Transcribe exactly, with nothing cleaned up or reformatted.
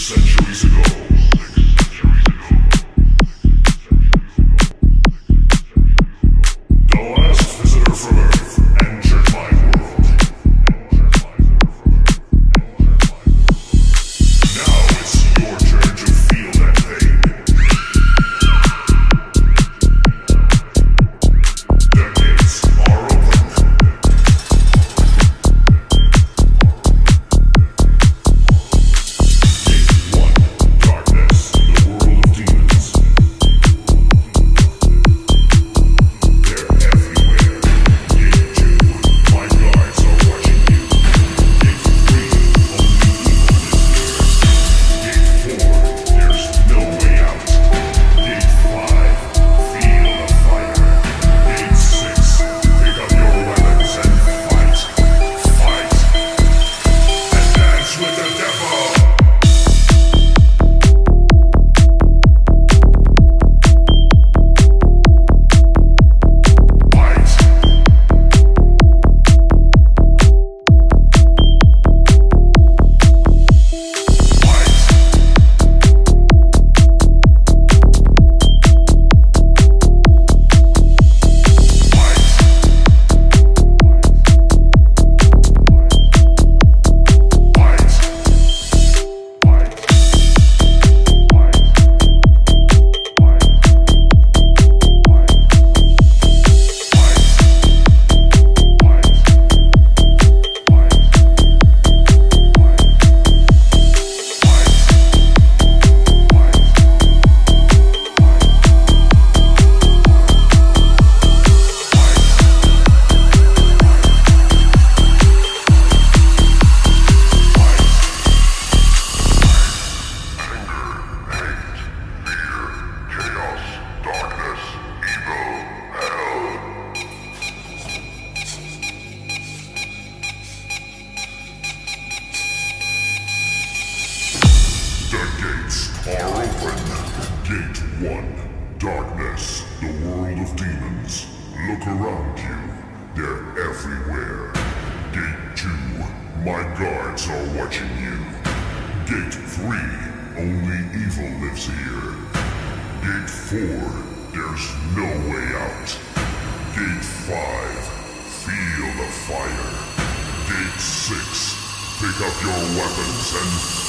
Centuries ago. The last visitor from Earth entered my world. Now it's your turn to feel that pain. The gates are open. Gate one, darkness, the world of demons. They're everywhere. Gate two, my guards are watching you. Gate three, only evil is here. Gate four, there's no way out. Gate five, feel the fire. Gate six, pick up your weapons and fight. Fight. And dance with the devil. Fight. The gates are open. Gate one, darkness, the world of demons. Look around you, they're everywhere. Gate two, my guards are watching you. Gate three, only evil lives here. Gate four, there's no way out. Gate five, feel the fire. Gate six, pick up your weapons and